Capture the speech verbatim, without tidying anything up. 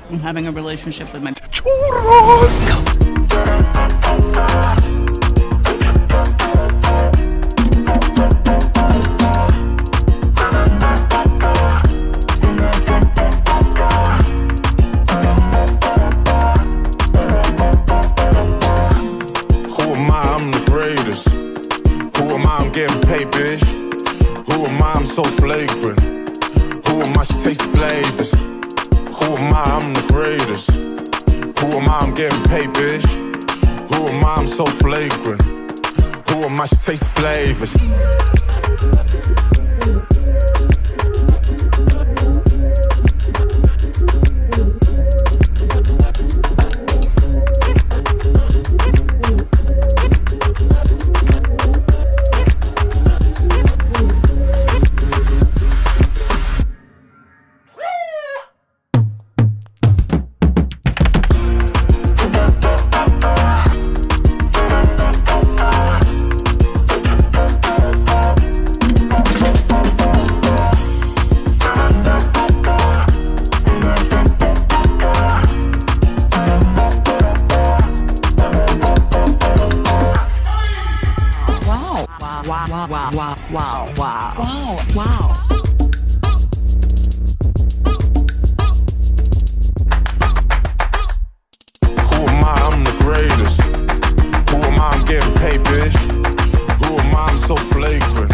I'm having a relationship with my Who am I? I'm the greatest. Who am I? I'm getting paid, bitch. Who am I? I'm so flagrant. Who am I? She tastes the flavors. Who am I? I'm the greatest. Who am I? I'm getting paid, bitch. Who am I? I'm so flagrant. Who am I? She tastes the flavors. Wow, wow, wow, wow, wow, wow, wow, wow. Who am I? I'm the greatest. Who am I? I'm getting paid, bitch. Who am I? I'm so flagrant.